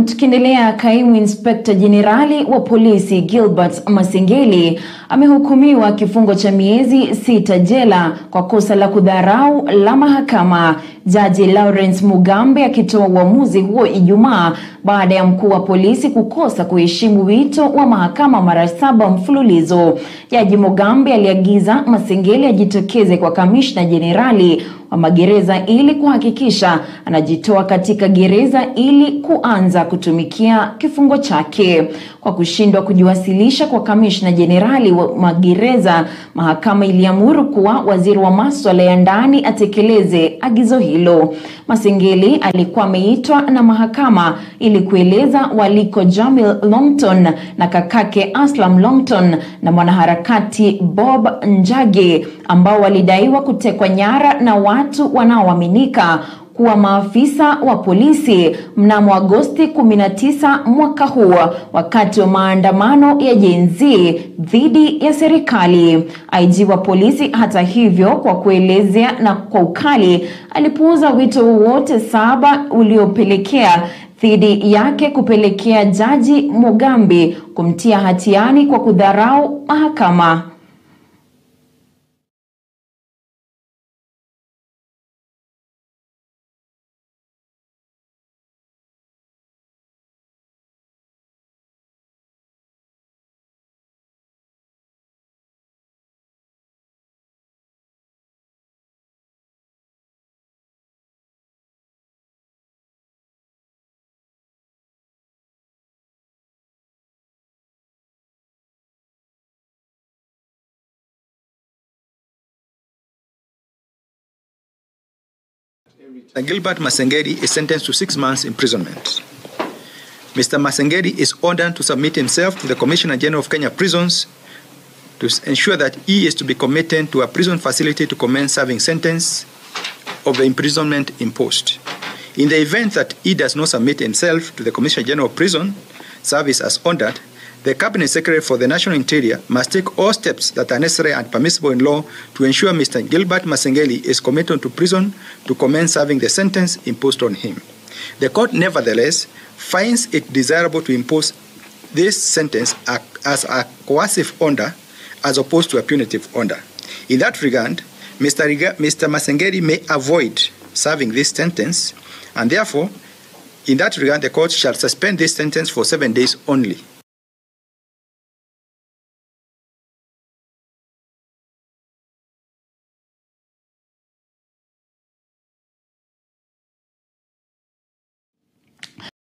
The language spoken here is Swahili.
Tukiendelea, kaimu inspekta jenerali wa polisi Gilbert Masengeli amehukumiwa kifungo cha miezi 6 jela kwa kosa la kudharau la mahakama. Jaji Lawrence Mugambe akitoa uamuzi huo Ijumaa baada ya mkuu wa polisi kukosa kuheshimu wito wa mahakama mara 7 mfululizo. Jaji Mugambe aliagiza Masengeli ajitokeze kwa kamishna jenerali wa magereza ili kuhakikisha anajitoa katika gereza ili kuanza kutumikia kifungo chake. Kwa kushindwa kujiwasilisha kwa kamishna jenerali wa magereza, mahakama iliamuru kuwa waziri wa masuala ya ndani atekeleze agizo hilo. Masengeli alikuwa ameitwa na mahakama ili kueleza waliko Jamil Longton na kakake Aslam Longton na mwanaharakati Bob Njage ambao walidaiwa kutekwa nyara na watu wanaoaminika kuwa maafisa wa polisi mnamo Agosti 19 mwaka huu wakati wa maandamano ya Gen Z dhidi ya serikali. IG wa polisi hata hivyo, kwa kuelezea na kwa ukali, alipuuza wito wote 7 uliopelekea dhidi yake kupelekea Jaji Mugambe kumtia hatiani kwa kudharau mahakama. Gilbert Masengeli is sentenced to 6 months imprisonment. Mr. Masengeli is ordered to submit himself to the Commissioner General of Kenya Prisons to ensure that he is to be committed to a prison facility to commence serving sentence of the imprisonment imposed. In the event that he does not submit himself to the Commissioner General of Prison Service as ordered, the Cabinet Secretary for the National Interior must take all steps that are necessary and permissible in law to ensure Mr. Gilbert Masengeli is committed to prison to commence serving the sentence imposed on him. The court, nevertheless, finds it desirable to impose this sentence as a coercive order as opposed to a punitive order. In that regard, Mr. Masengeli may avoid serving this sentence, and therefore, in that regard, the court shall suspend this sentence for 7 days only.